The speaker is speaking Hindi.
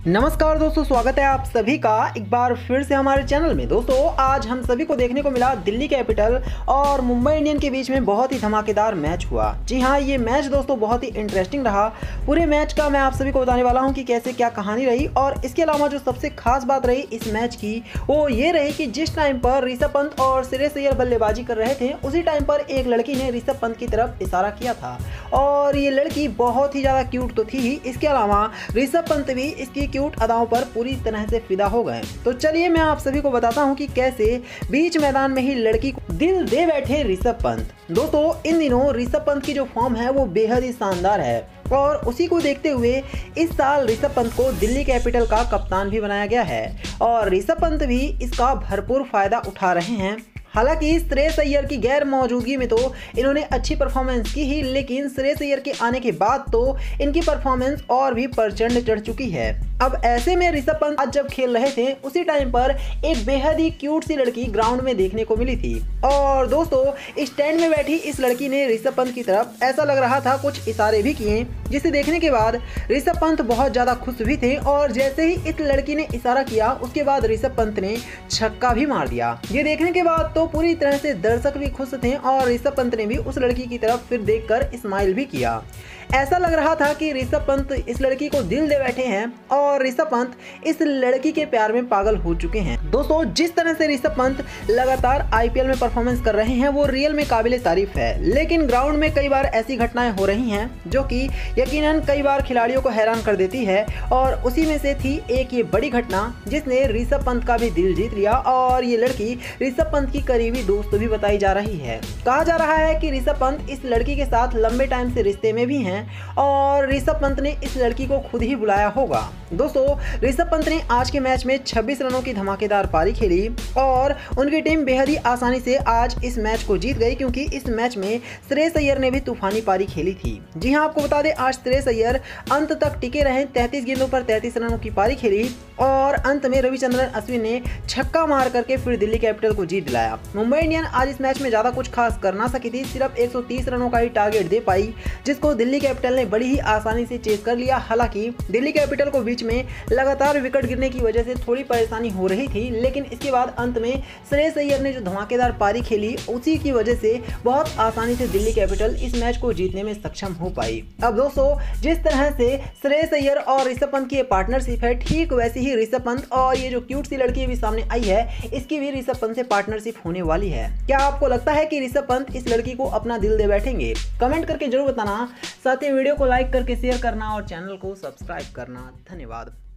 नमस्कार दोस्तों, स्वागत है आप सभी का एक बार फिर से हमारे चैनल में। दोस्तों आज हम सभी को देखने को मिला दिल्ली कैपिटल और मुंबई इंडियन के बीच में बहुत ही धमाकेदार मैच हुआ। जी हाँ, ये मैच दोस्तों बहुत ही इंटरेस्टिंग रहा। पूरे मैच का मैं आप सभी को बताने वाला हूँ कि कैसे क्या कहानी रही, और इसके अलावा जो सबसे खास बात रही इस मैच की वो ये रही कि जिस टाइम पर ऋषभ पंत और श्रेयस अय्यर बल्लेबाजी कर रहे थे उसी टाइम पर एक लड़की ने ऋषभ पंत की तरफ इशारा किया था, और ये लड़की बहुत ही ज़्यादा क्यूट तो थी ही, इसके अलावा ऋषभ पंत भी इसकी क्यूट अदाओं पर पूरी तरह से फिदा हो गए। तो चलिए मैं आप सभी को बताता हूं कि कैसे बीच मैदान में ही लड़की को दिल दे बैठे ऋषभ पंत। दोस्तों इन दिनों ऋषभ पंत की जो फॉर्म है वो बेहद ही शानदार है, और उसी को देखते हुए इस साल ऋषभ पंत को दिल्ली कैपिटल का कप्तान भी बनाया गया है, और ऋषभ पंत भी इसका भरपूर फायदा उठा रहे हैं। हालांकि श्रेयस अय्यर की गैर मौजूदगी में तो इन्होंने अच्छी परफॉर्मेंस की ही, लेकिन श्रेयस अय्यर के आने के बाद तो इनकी परफॉर्मेंस और भी प्रचंड चढ़ चुकी है। अब ऐसे में ऋषभ पंत आज जब खेल रहे थे उसी टाइम पर एक बेहद ही क्यूट सी लड़की ग्राउंड में देखने को मिली थी, और दोस्तों स्टैंड में बैठी इस लड़की ने ऋषभ पंत की तरफ ऐसा लग रहा था कुछ इशारे भी किए, जिसे देखने के बाद ऋषभ पंत बहुत ज़्यादा खुश भी थे। और जैसे ही इस लड़की ने इशारा किया उसके बाद ऋषभ पंत ने छक्का भी मार दिया। ये देखने के बाद तो पूरी तरह से दर्शक भी खुश थे, और ऋषभ पंत ने भी उस लड़की की तरफ फिर देखकर स्माइल भी किया। ऐसा लग रहा था कि ऋषभ पंत इस लड़की को दिल दे बैठे हैं, और ऋषभ पंत इस लड़की के प्यार में पागल हो चुके हैं। दोस्तों जिस तरह से ऋषभ पंत लगातार आईपीएल में परफॉर्मेंस कर रहे हैं वो रियल में काबिले तारीफ है, लेकिन ग्राउंड में कई बार ऐसी घटनाएं हो रही हैं जो कि यकीनन कई बार खिलाड़ियों को हैरान कर देती है, और उसी में से थी एक ये बड़ी घटना जिसने ऋषभ पंत का भी दिल जीत लिया। और ये लड़की ऋषभ पंत की करीबी दोस्त भी बताई जा रही है। कहा जा रहा है कि ऋषभ पंत इस लड़की के साथ लंबे टाइम से रिश्ते में भी हैं, और ऋषभ पंत ने इस लड़की को खुद ही बुलाया होगा। दोस्तों ऋषभ पंत ने आज के मैच में 26 रनों की धमाकेदार पारी खेली, और उनकी टीम बेहद ही आसानी से आज इस मैच को जीत गई, क्योंकि इस मैच में श्रेयस अय्यर ने भी तूफानी पारी खेली थी। जी हां, आपको बता दें आज श्रेयस अय्यर अंत तक टिके रहे, 33 गेंदों पर 33 रनों की पारी खेली, और अंत में रविचंद्रन अश्विन ने छक्का मार करके फिर दिल्ली कैपिटल को जीत दिलाया। मुंबई इंडियन आज इस मैच में ज्यादा कुछ खास कर ना सकी थी, सिर्फ 130 रनों का ही टारगेट दे पाई, जिसको दिल्ली कैपिटल ने बड़ी ही आसानी से चेज कर लिया। हालांकि दिल्ली कैपिटल को बीच में लगातार विकेट गिरने की वजह से थोड़ी परेशानी हो रही थी, लेकिन इसके बाद अंत में श्रेयस अय्यर ने जो धमाकेदार पारी खेली उसी की वजह से बहुत आसानी से दिल्ली कैपिटल इस मैच को जीतने में सक्षम हो पाई। अब दोस्तों जिस तरह से श्रेयस अय्यर और ऋषभ पंत की पार्टनरशिप है, ठीक वैसे ही ऋषभ पंत और ये जो क्यूट सी लड़की भी सामने आई है इसकी भी ऋषभ पंत से पार्टनरशिप होने वाली है। क्या आपको लगता है कि ऋषभ पंत इस लड़की को अपना दिल दे बैठेंगे? कमेंट करके जरूर बताना, साथ ही वीडियो को लाइक करके शेयर करना और चैनल को सब्सक्राइब करना। धन्यवाद।